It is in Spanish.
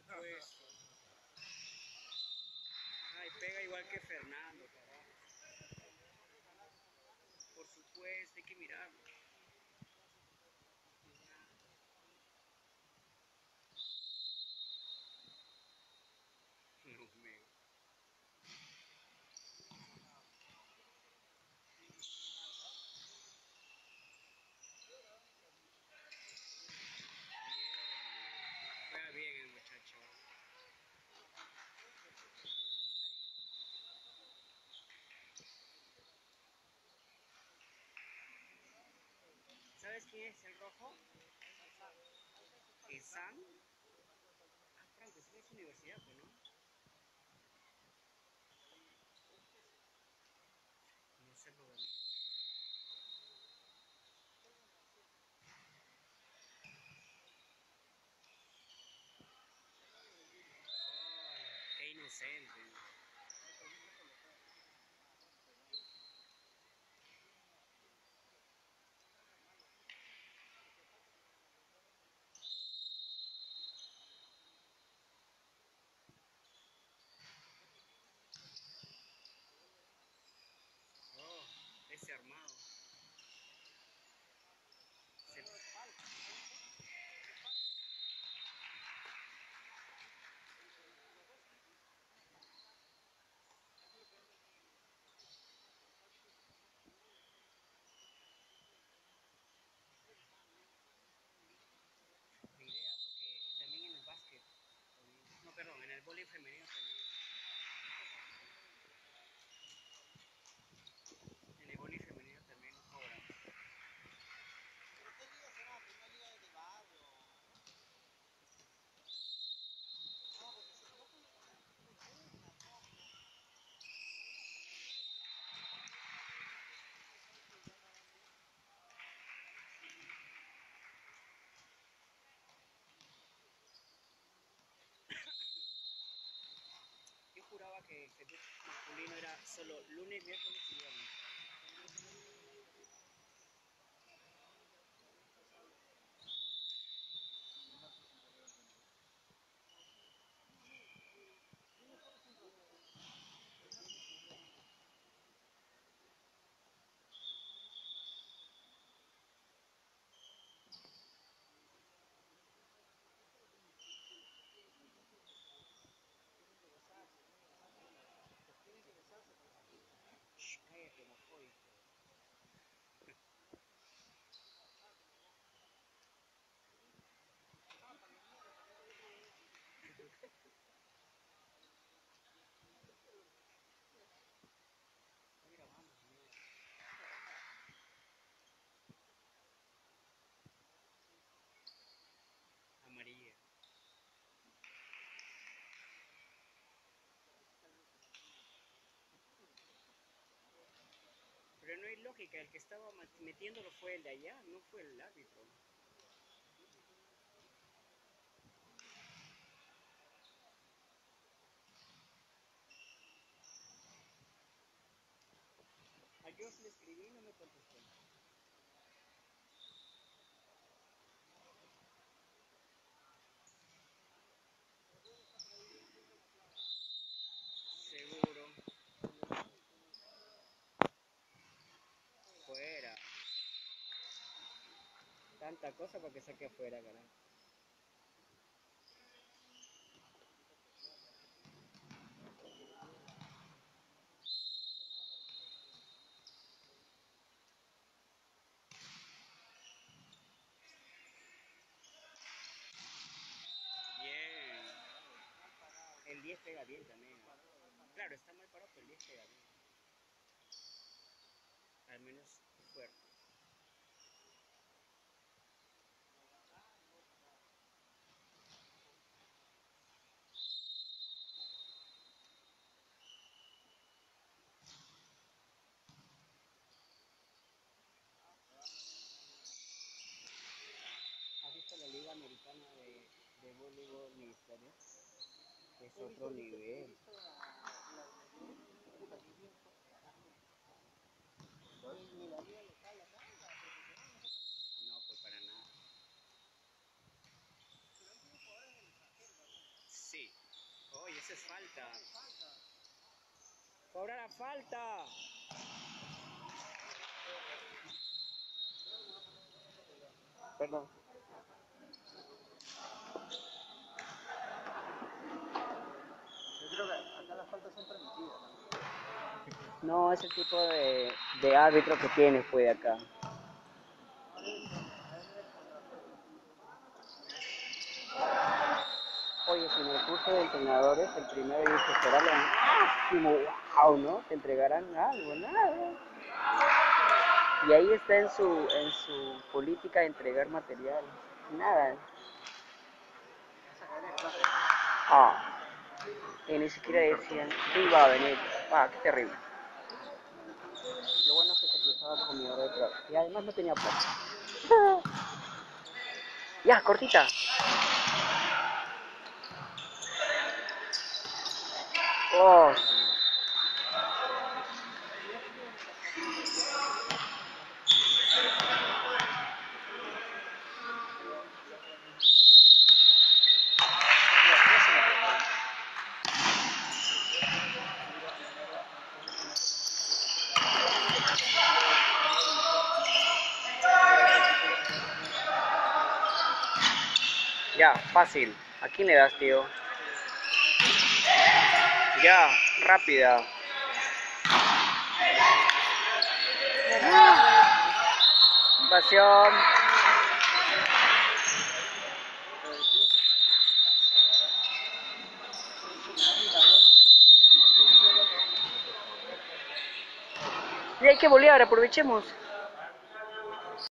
supuesto. Ay, pega igual que Fernando, carajo. Por supuesto, hay que mirarlo. No me. Juega bien el muchacho. ¿Sabes quién es el rojo? ¿El Sam? Ah, Franco, es su universidad, pues, ¿no? No sé por dónde. Oh, qué inocente. Oh, ese armado. Se... Ni idea, porque también en el básquet, no, perdón, en el voleibol femenino también. En el voleibol femenino también cobran. Yo juraba que el fútbol masculino era solo lunes, miércoles y viernes. Shh, cállate, homofóbico. Está grabando, señor. Amarilla. Pero no hay lógica, el que estaba metiéndolo fue el de allá, no fue el árbitro. A Josh le escribí y no me contestó. Seguro. Fuera. Tanta cosa para que saque afuera, carajo. Bien. El 10 pega bien también. Claro, está mal parado, pero el 10 pega bien. Al menos fuerte. ¿Has visto la Liga Americana de Voleibol Universitario? Es otro nivel. No, pues para nada. Eso es falta. Cobrar la falta. Perdón. Yo creo que acá las faltas son permitidas, ¿no? No, es el tipo de árbitro que tienes, pues, de acá. Oye, si en el curso de entrenadores, el primero dice, será lo máximo, wow, ¿no? Te entregarán algo, nada. Y ahí está en su política de entregar material. Nada. Ah, y ni siquiera decían, sí, va a venir. Ah, qué terrible. Lo bueno es que se cruzaba con mi hora de trabajo. Y además no tenía plata. Ya, cortita. Oh, ya, fácil. ¿A quién le das, tío? Ya, rápida. Invasión. Y hay que volear, aprovechemos.